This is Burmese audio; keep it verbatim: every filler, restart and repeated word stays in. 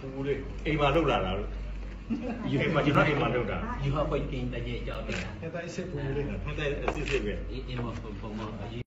ဘူးလေအိမ်မှာလောက်လာတာလို့အိမ်မှာကျွန်တော်အိမ်မှာလောက်တာယူဟာပိုင်တင်တဲ့ကြောက်တယ်ဖက်တိုင်းစစ်ဘူးလေဖက်တိုင်းစစ်စစ်ပဲအင်းမပုံပုံမ